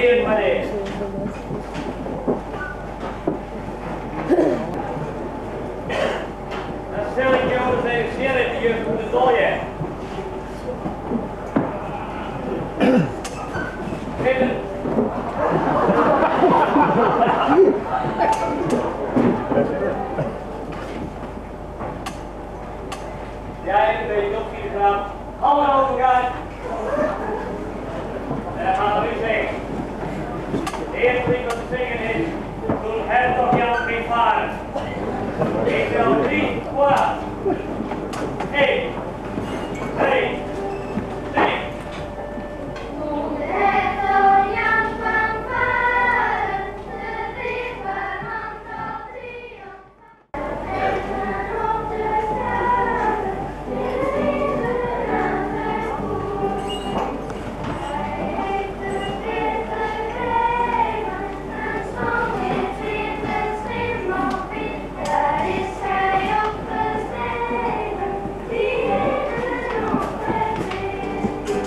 hier maar eens. Dan stel ik jou eens even zeer in de jeugd van de dolje. Zitten. Jij een beetje op 4 graden. Handen over gaan. En dan gaan we weer zingen. De eerste die wat te zingen is, toen hertog Jan ging varen. Ik tel 3, voilà. 1, 2, 3. Toen hertog Jan kwam varen, de rivierman trok triomf. En op de kade, in liefde aan zijn voet. Hij heeft de witte gegeven, en zong in witte slimmerpiet. Daar is hij opgestegen, die in de onverweer.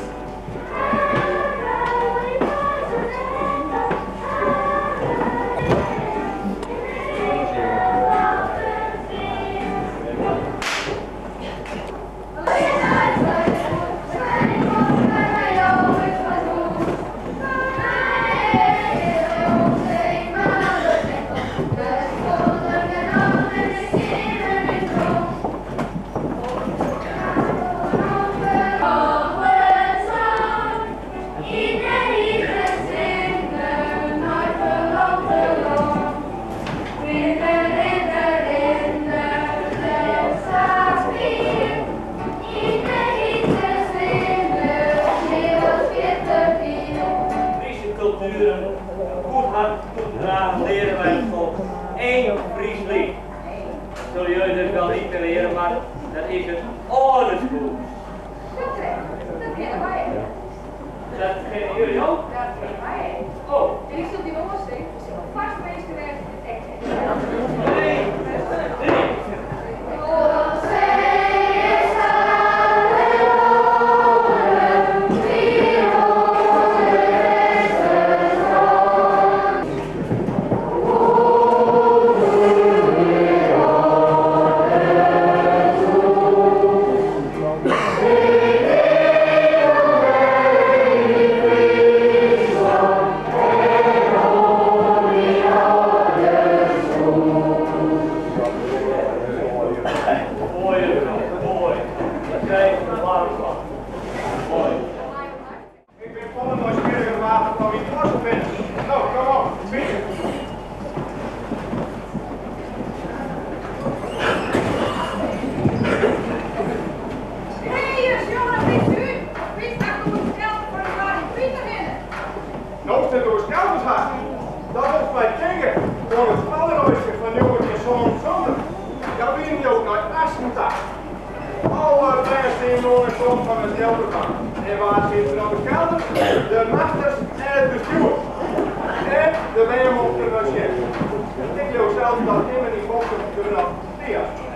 Friese cultuur, een goed hart toedragen leren wij het volk. Eén Fries lied. Dat zullen jullie dus wel niet willen leren, maar dat is het Oorlogsboek. Dat kennen wij. Dat kennen jullie ook? Dat kennen wij. Oh. En ik zit die jongens zingen, dus ik heb vast geweest gewerkt in de tekst. 2, 3. Ik ben vol nieuwsgierig water van wie het was of bent. Nou, kom op, springen. Hé, jongen, weet u? Wie staat op het geld voor de Marie Pieter in? Nou, zit door skelters gaan. Dat is bij tegen. Door het allerooiste van jongetje zo'n zonder. Ja, wie niet ook naar Aschendag. Alle mensen in Noord komt van het Jelderbank. En waar zitten dan de kelder? De masters en het bestuur. En de WM op de chef. Ik wil zelf dat helemaal niet mogen kunnen.